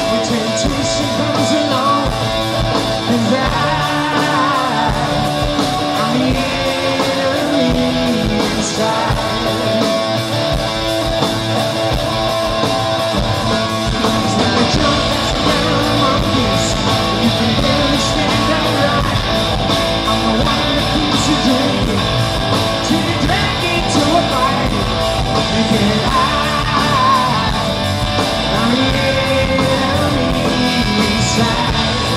The temptation comes along, and I'm the enemy inside. It's like a jump that's around among this. You can barely stand upright. I'm the one that keeps you drinking till you drag into a fight. You can't hide. I'm the enemy inside.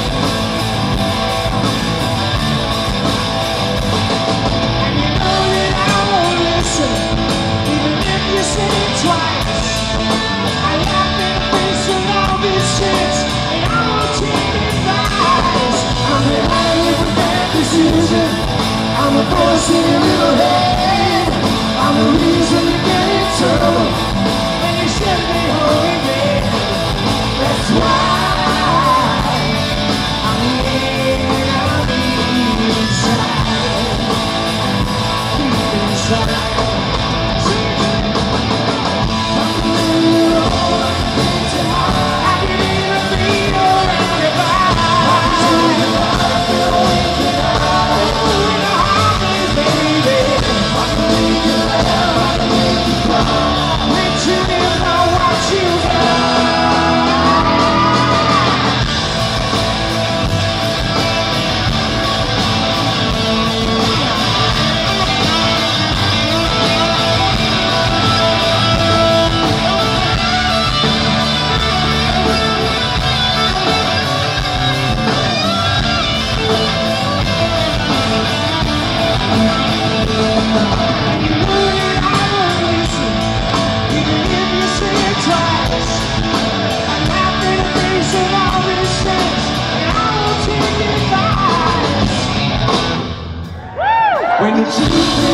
And you know that I won't listen, even if you say it twice. I laugh in the face of all these shits, and I won't take advice. I'm the highway with bad decision. I'm the voice in your little head. I'm the reason you get in trouble when you should be home in bed. That's why I'm the enemy inside. Deep inside. When the truth